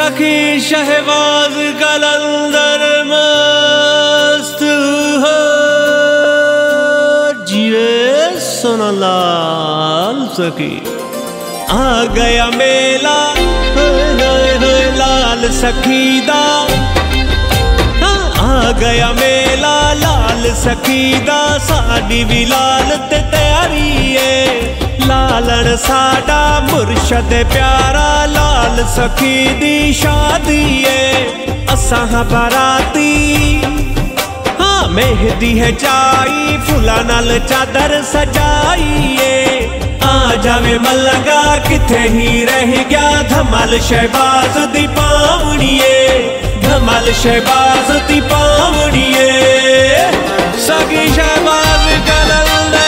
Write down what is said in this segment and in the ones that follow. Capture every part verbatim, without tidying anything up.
सखी शहबाज कलंदर मस्त हो जिए सोना लाल सखी। आ गया मेला लाल सखी दा, आ गया मेला लाल सखी दा, साडी भी लाल ते तैयारी है। लालन साडा मुर्शद प्यारा, लाल सखी दी शादी है। असां हां बाराती, हाँ मेहदी है चाई, फुला नाल चादर सजाई है। आ जावे मलंगा किथे ही रह गया, धमाल शहबाज दी पावणीए, धमाल शहबाज दी पावणीए। सखी शहबाज कलंदर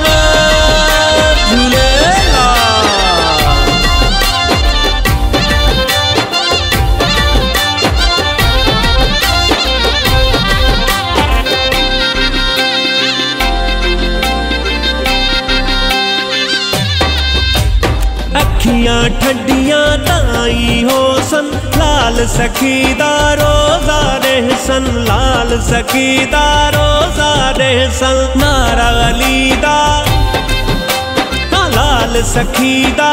अखियां ठंडियां ताई हो सन, लाल सखी दा रोजा रहसन, लाल सखी दा रोजा रहसन। नारा अली दा, हाँ लाल सखी दा,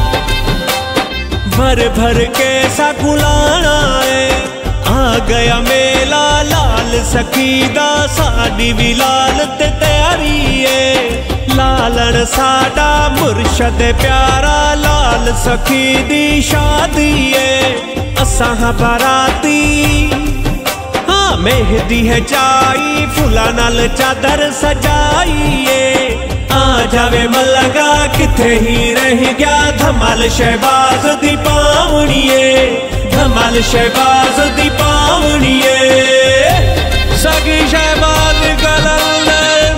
भर भर के सकुलाना है। आ गया मेला लाल सखी दा, साडी भी लाल ते तैयारी है। लालन साडा मुर्शद प्यारा, लाल सखी दी शादी है। असां हां बाराती, हाँ मेहदी है चाई, फुला नाल चादर सजाई है। आ जावे मलंगा किथे ही रह गया, धमाल शहबाज दी पावणीए, धमाल शहबाज दी पावणीए। सखी शहबाज कलंदर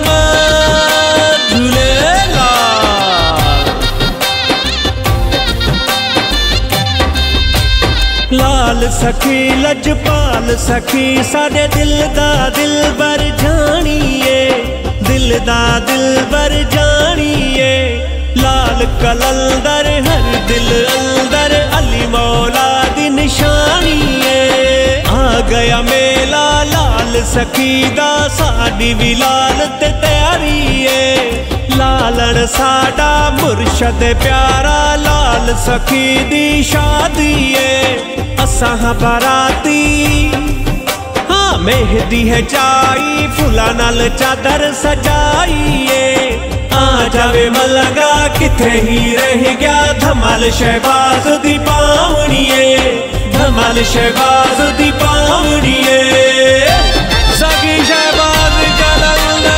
लाल सखी लजपाल सखी, साडे दिल दा दिल बर जानिए, दिल दा दिल बर जानिए। लाल कलंदर हर दिल अंदर, अली मौला दी निशानी है। आ गया मेला लाल सखी दा, साडी भी लाल ते तैयारी है। लालन साडा मुर्शद प्यारा, लाल सखी दी शादी है। असां हां बाराती, हाँ मेहदी है चाई, फुला नाल चादर सजाई है। आ जावे मलंगा किथे ही रह गया, धमाल शहबाज दी पावणीए, धमाल शहबाज दी पावणीए। सखी शहबाज कलंदर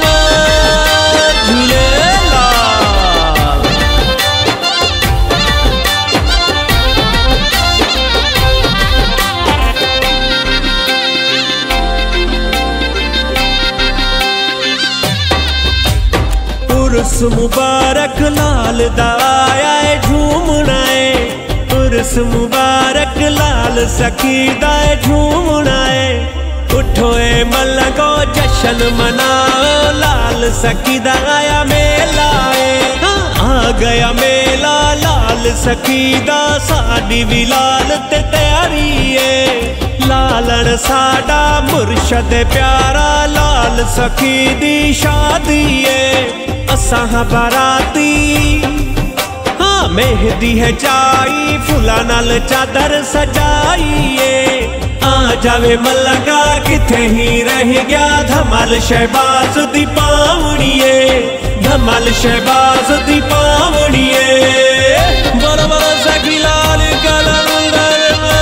उर्स मुबारक लाल दा आया है, झूमना है। उर्स मुबारक लाल सखी दा है, झूमना है। उठो ए मलंगो जश्न मनाओ, लाल सखी दा आया मेला है। आ गया मेला लाल सखी दा, साडी भी लाल ते तैयारी है। लालन साडा मुर्शद प्यारा, लाल सखी दी शादी है। असां हां बाराती, हाँ मेहदी है चाई, फुला नाल चादर सजाई है। आ जावे मलंगा किथे ही रह गया, धमाल शहबाज दी पावणीए, धमाल शहबाज दी पावणीए। बोलो बोलो सखी लाल कलंदर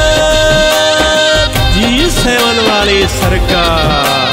जी, सेवन वाली सरकार।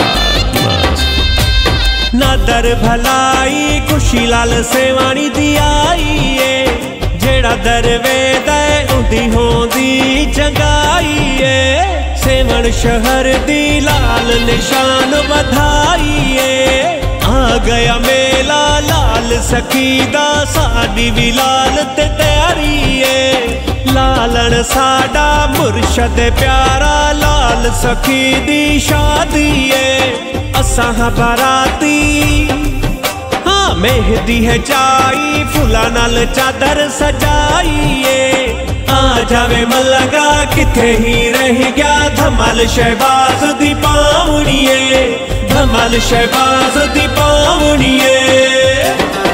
नादर भलाई खुशी लाल सेवाणी दी आई है, जेड़ा दर वेद उदी होंदी चंगाई है। सेवन शहर दी लाल निशान बधाई है। आ गया मेला लाल सखी दा, साडी भी लाल ते तैयारी है। लालन साडा मुर्शद प्यारा, लाल सखी दी शादी है। असां हां बाराती, हाँ मेहंदी है चाई फुला नाल चादर सजाईए। आ जावे मलगा किथे ही रह गया धमाल शहबाज दी पावणीए, धमाल शहबाज दी पावणीए।